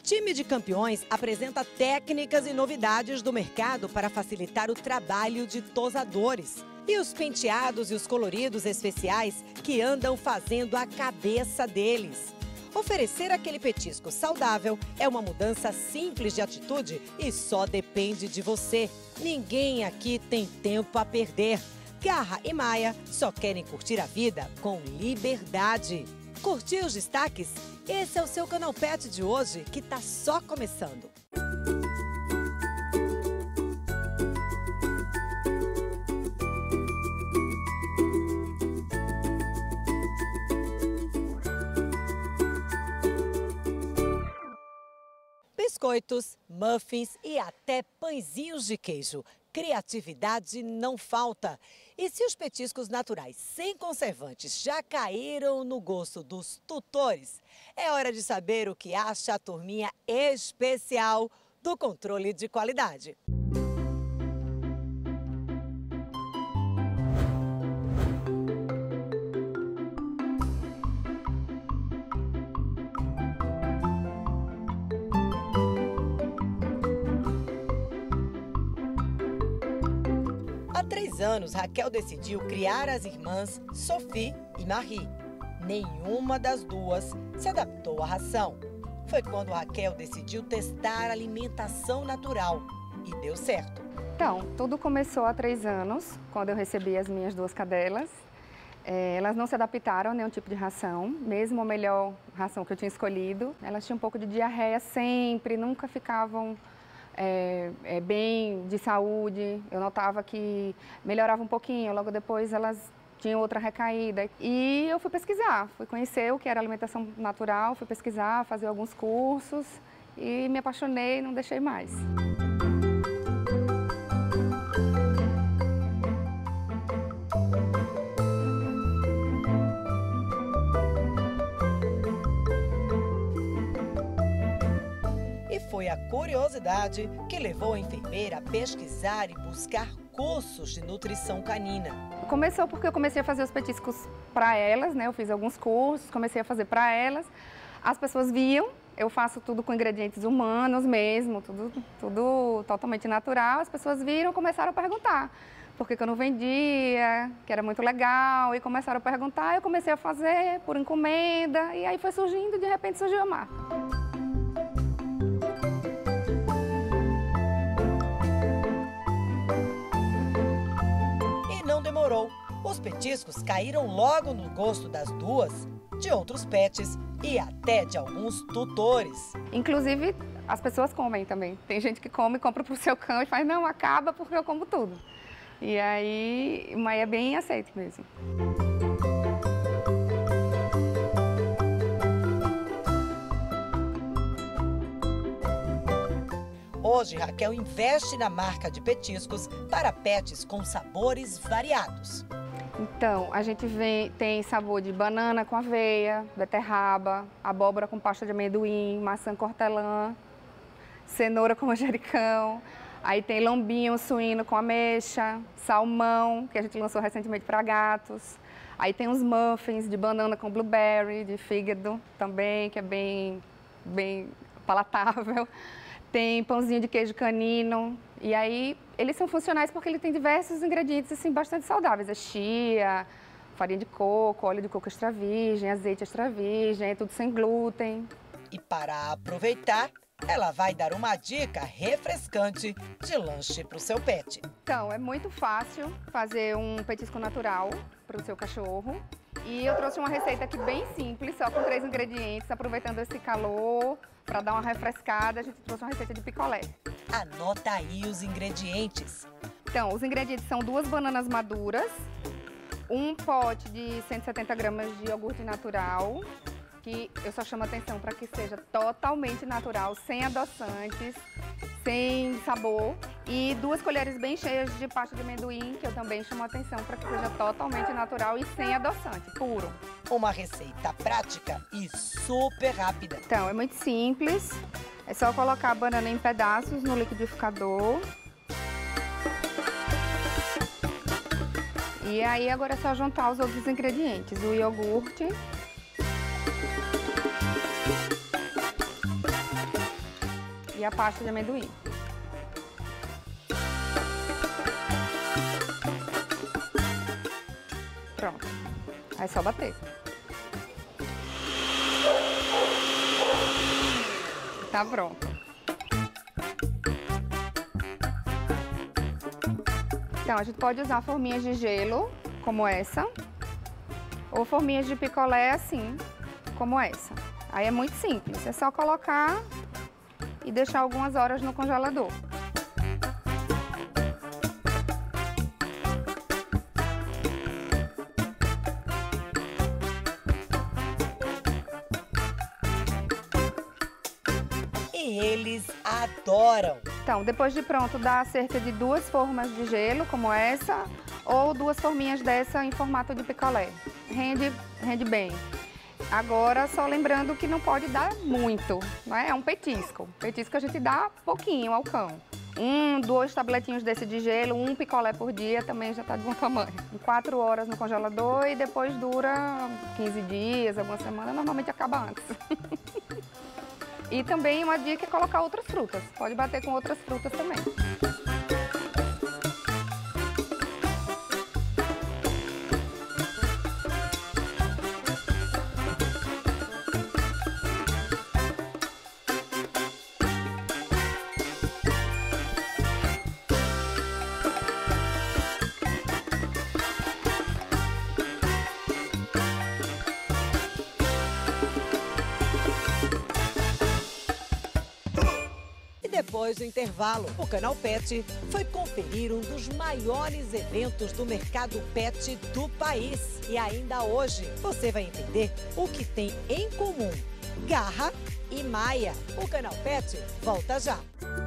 Time de Campeões apresenta técnicas e novidades do mercado para facilitar o trabalho de tosadores. E os penteados e os coloridos especiais que andam fazendo a cabeça deles. Oferecer aquele petisco saudável é uma mudança simples de atitude e só depende de você. Ninguém aqui tem tempo a perder. Garra e Maia só querem curtir a vida com liberdade. Curtiu os destaques? Esse é o seu Canal Pet de hoje, que tá só começando. Biscoitos, muffins e até pãezinhos de queijo. Criatividade não falta. E se os petiscos naturais sem conservantes já caíram no gosto dos tutores, é hora de saber o que acha a turminha especial do controle de qualidade. Há 3 anos, Raquel decidiu criar as irmãs Sophie e Marie. Nenhuma das duas se adaptou à ração. Foi quando Raquel decidiu testar alimentação natural e deu certo. Então, tudo começou há 3 anos, quando eu recebi as minhas 2 cadelas. Elas não se adaptaram a nenhum tipo de ração, mesmo a melhor ração que eu tinha escolhido. Elas tinham um pouco de diarreia sempre, nunca ficavam bem de saúde. Eu notava que melhorava um pouquinho, logo depois elas tinham outra recaída. E eu fui pesquisar, fui conhecer o que era alimentação natural, fui pesquisar, fazer alguns cursos e me apaixonei e não deixei mais. Foi a curiosidade que levou a enfermeira a pesquisar e buscar cursos de nutrição canina. Começou porque eu comecei a fazer os petiscos para elas, né? Eu fiz alguns cursos, comecei a fazer para elas. As pessoas viam, eu faço tudo com ingredientes humanos mesmo, tudo totalmente natural. As pessoas viram, começaram a perguntar por que eu não vendia, que era muito legal, e começaram a perguntar. Eu comecei a fazer por encomenda e aí foi surgindo, de repente surgiu a marca. Demorou. Os petiscos caíram logo no gosto das duas, de outros pets e até de alguns tutores. Inclusive, as pessoas comem também. Tem gente que come, compra para o seu cão e faz, não, acaba porque eu como tudo. E aí, mas é bem aceito mesmo. Hoje, Raquel investe na marca de petiscos para pets com sabores variados. Então, a gente tem sabor de banana com aveia, beterraba, abóbora com pasta de amendoim, maçã com hortelã, cenoura com manjericão. Aí tem lombinho suíno com ameixa, salmão, que a gente lançou recentemente para gatos. Aí tem os muffins de banana com blueberry, de fígado também, que é bem palatável. Tem pãozinho de queijo canino, e aí eles são funcionais porque ele tem diversos ingredientes assim, bastante saudáveis. É chia, farinha de coco, óleo de coco extra virgem, azeite extra virgem, é tudo sem glúten. E para aproveitar, ela vai dar uma dica refrescante de lanche para o seu pet. Então, é muito fácil fazer um petisco natural para o seu cachorro. E eu trouxe uma receita aqui bem simples, só com 3 ingredientes, aproveitando esse calor. Para dar uma refrescada, a gente trouxe uma receita de picolé. Anota aí os ingredientes. Então, os ingredientes são 2 bananas maduras, um pote de 170 gramas de iogurte natural, que eu só chamo atenção para que seja totalmente natural, sem adoçantes, sem sabor, e 2 colheres bem cheias de pasta de amendoim, que eu também chamo atenção para que seja totalmente natural e sem adoçante, puro. Uma receita prática e super rápida. Então, é muito simples. É só colocar a banana em pedaços no liquidificador. E aí agora é só juntar os outros ingredientes. O iogurte. e a pasta de amendoim. Pronto. Aí é só bater. Tá pronto. Então, a gente pode usar forminhas de gelo, como essa, ou forminhas de picolé assim, como essa. Aí é muito simples, é só colocar e deixar algumas horas no congelador. E eles adoram! Então, depois de pronto, dá cerca de 2 formas de gelo, como essa, ou 2 forminhas dessa em formato de picolé. Rende bem. Agora, só lembrando que não pode dar muito, né? É um petisco. Petisco a gente dá pouquinho ao cão. 2 tabletinhos desse de gelo, 1 picolé por dia também já está de bom tamanho. 4 horas no congelador e depois dura 15 dias, alguma semana, normalmente acaba antes. E também uma dica é colocar outras frutas. Pode bater com outras frutas também. Depois do intervalo, o Canal Pet foi conferir um dos maiores eventos do mercado pet do país. E ainda hoje você vai entender o que tem em comum Garra e Maia. O Canal Pet volta já.